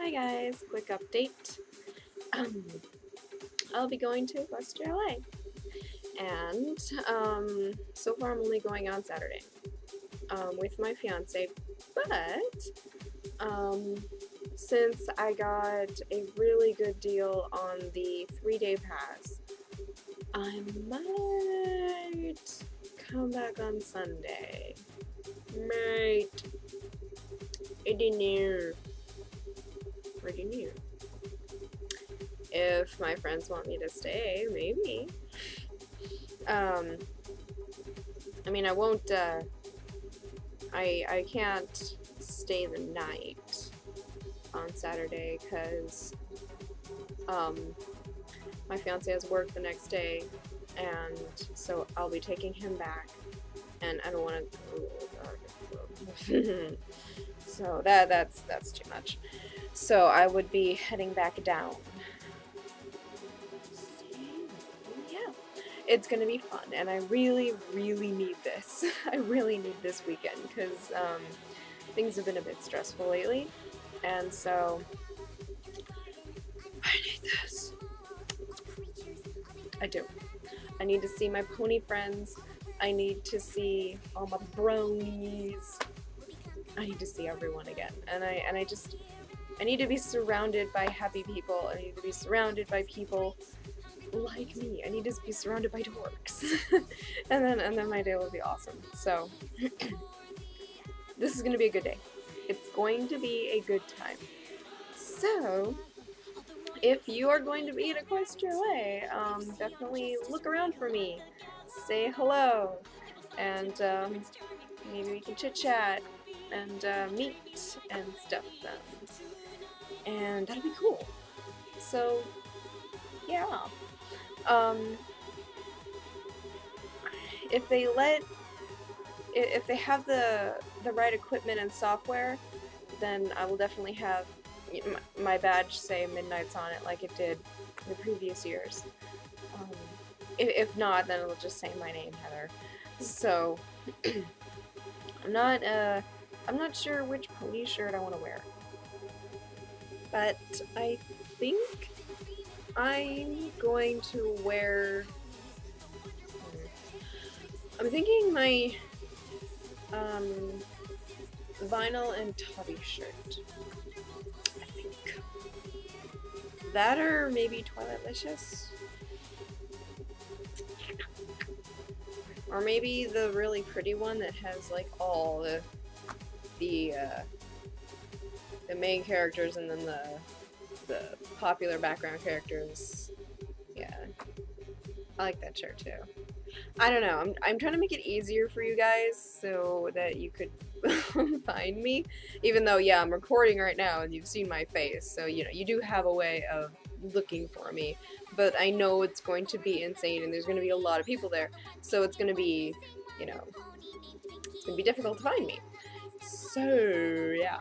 Hi guys, quick update. I'll be going to Equestria LA, and so far I'm only going on Saturday with my fiance, but since I got a really good deal on the 3-day pass, I might come back on Sunday. Might. I don't know. Pretty new. If my friends want me to stay, maybe. I mean, I won't, I can't stay the night on Saturday because, my fiance has work the next day, and so I'll be taking him back, and I don't want to, so that's too much. So I would be heading back down. So, yeah, it's gonna be fun, and I really, really need this. I really need this weekend because things have been a bit stressful lately, and so I need this. I do. I need to see my pony friends. I need to see all my bronies. I need to see everyone again, and I need to be surrounded by happy people. I need to be surrounded by people like me. I need to be surrounded by dorks. and then my day will be awesome. So this is gonna be a good day. It's going to be a good time. So if you are going to be at Equestria LA, definitely look around for me. Say hello, and maybe we can chit chat and meet and stuff. And that'll be cool. So, yeah. If they have the right equipment and software, then I will definitely have my badge say Midnight's on it like it did the previous years. If not, then it'll just say my name, Heather. So, I'm not sure which pony shirt I want to wear. But I think I'm going to wear, I'm thinking my vinyl and Tubby shirt. I think. That or maybe Twilighticious. Or maybe the really pretty one that has like all the main characters and then the popular background characters. Yeah, I like that shirt too. I don't know. I'm trying to make it easier for you guys so that you could find me. Even though, yeah, I'm recording right now and you've seen my face, so you know you do have a way of looking for me. But I know it's going to be insane, and there's going to be a lot of people there, so it's going to be, you know, it's going to be difficult to find me. So yeah.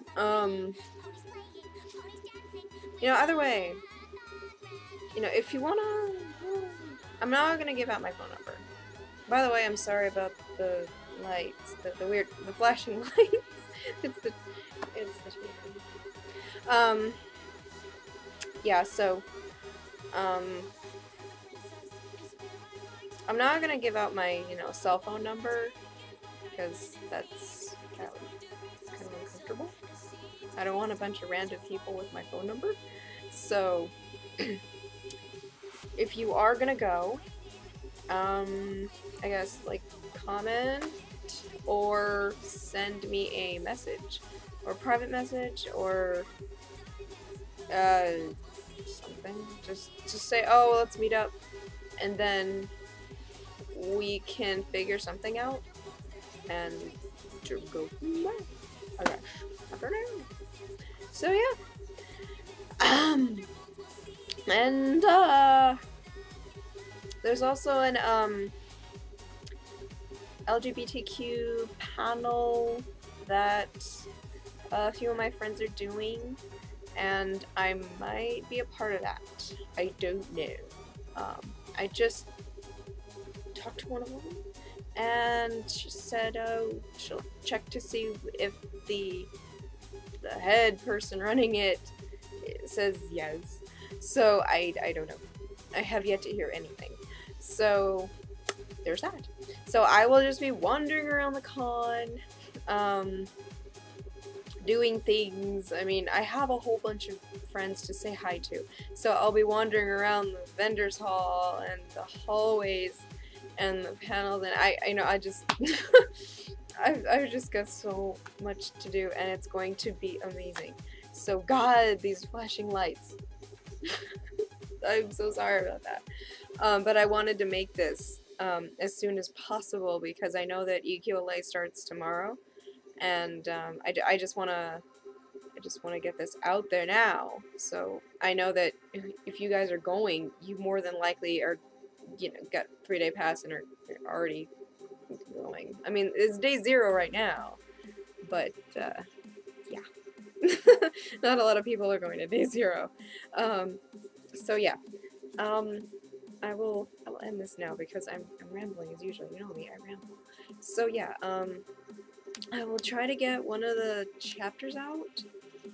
You know, either way, you know, if you wanna, I'm not gonna give out my phone number. By the way, I'm sorry about the lights, the weird, the flashing lights. it's the yeah, so, I'm not gonna give out my, you know, cell phone number, because that's kind of uncomfortable. I don't want a bunch of random people with my phone number. So, if you are gonna go, I guess, like, comment or send me a message, or private message, or, something. Just say, oh, let's meet up, and then we can figure something out, and to go from there. Okay. I don't know. So yeah. And there's also an LGBTQ panel that a few of my friends are doing, and I might be a part of that. I don't know. I just talked to one of them, and she said, oh, she'll check to see if the head person running it says yes. So I don't know. I have yet to hear anything. So there's that. So I will just be wandering around the con, doing things. I mean, I have a whole bunch of friends to say hi to. So I'll be wandering around the vendors hall and the hallways and the panels, and I just I've just got so much to do, and it's going to be amazing. So God, these flashing lights. I'm so sorry about that. But I wanted to make this as soon as possible because I know that EQLA starts tomorrow, and I just wanna get this out there now. So I know that if you guys are going, you more than likely are, got 3-day pass and are already going. I mean, it's day 0 right now, but yeah, not a lot of people are going to day 0. So yeah, I will end this now because I'm rambling as usual. You know me, I ramble. So yeah, I will try to get one of the chapters out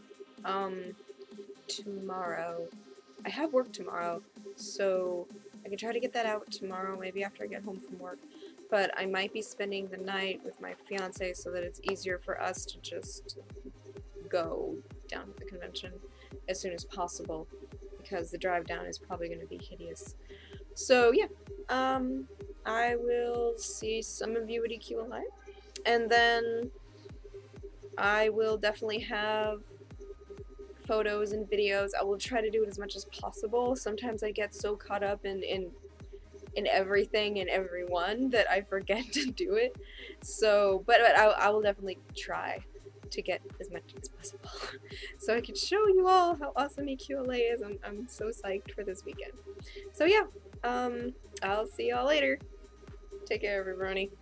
tomorrow. I have work tomorrow, so I can try to get that out tomorrow, maybe after I get home from work. But I might be spending the night with my fiance so that it's easier for us to just go down to the convention as soon as possible, because the drive down is probably going to be hideous. So yeah, I will see some of you at EQLI, and then I will definitely have photos and videos. I will try to do it as much as possible. Sometimes I get so caught up in everything and everyone that I forget to do it. So, but I will definitely try to get as much as possible so I can show you all how awesome EQLA is. I'm so psyched for this weekend. So yeah, I'll see y'all later. Take care, everybody.